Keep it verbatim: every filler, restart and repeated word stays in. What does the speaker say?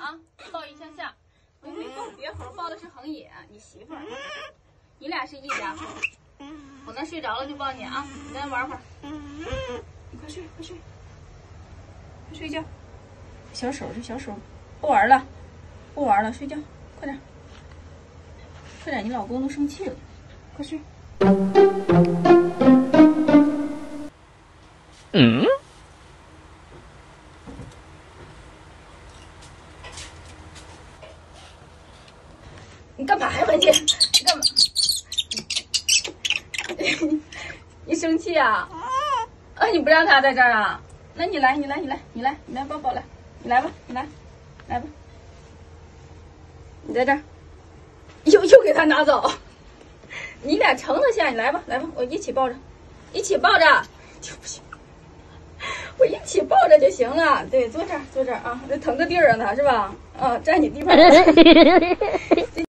啊，抱一下下。我没抱别猴，抱的是横野，你媳妇儿。你俩是一家猴。我那睡着了就抱你啊，你再玩会儿。你快睡，快睡，快睡觉。小手这小手，不玩了，不玩了，睡觉，快点，快点，你老公都生气了，快睡。嗯。你干嘛呀，文姐？你干嘛？你生气啊？啊，你不让他在这儿啊？那你来，你来，你来，你来，你来，抱抱来，你来吧，你来，来吧。你在这儿，又又给他拿走。你俩成得下，你来吧，来吧，我一起抱着，一起抱着就不行。我一起抱着就行了。对，坐这儿，坐这儿啊，这腾个地儿让他是吧？啊，占你地盘。